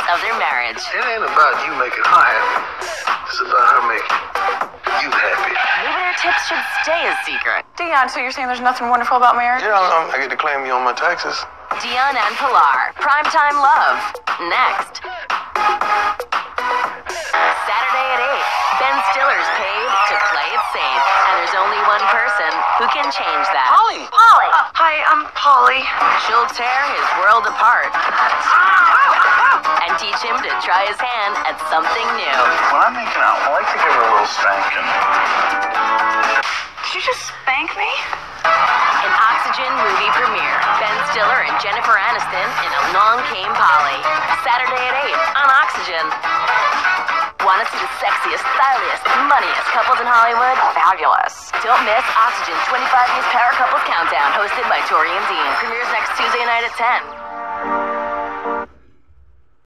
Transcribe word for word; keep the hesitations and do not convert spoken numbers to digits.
of their marriage. It ain't about you making her happy. It's about her making you happy. Maybe their tips should stay a secret. Dion, so you're saying there's nothing wonderful about marriage? Yeah, I, I get to claim you on my taxes. Dion and Pilar, primetime love. Next. Saturday at eight, Ben Stiller's paid to play it safe. And there's only one person who can change that. Polly! Polly! Uh, hi, I'm Polly. She'll tear his world apart and teach him to try his hand at something new. When I'm making out, I like to give her a little spanking. Did you just spank me? An Oxygen movie premiere. Ben Stiller and Jennifer Aniston in Along Came Polly. Saturday at eight on Oxygen. Want to see the sexiest, styliest, moneyest couples in Hollywood? Fabulous. Don't miss Oxygen's twenty-five Years Power Couples Countdown, hosted by Tori and Dean. Premieres next Tuesday night at ten.